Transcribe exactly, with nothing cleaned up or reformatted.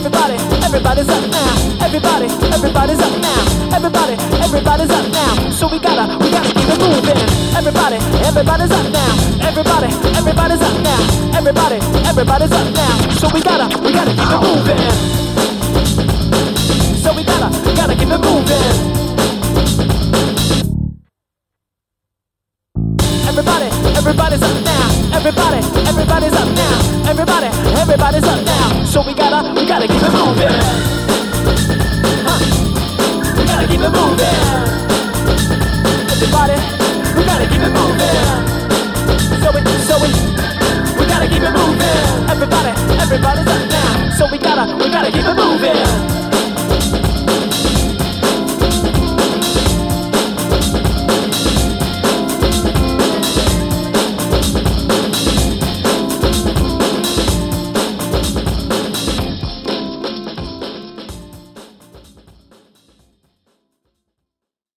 Everybody, everybody's up now. Everybody, everybody's up now. Everybody, everybody's up now. So we gotta, we gotta keep it moving. Everybody, everybody's up now. Everybody, everybody's up now. Everybody, everybody's up now. So we gotta, we gotta keep it moving. So we gotta, gotta keep it moving. Everybody, everybody's up now. Everybody, everybody's up now. Everybody, everybody's up now. So we gotta, we gotta keep it moving. Huh. We gotta keep it moving. Everybody, we gotta keep it moving. So we, so we.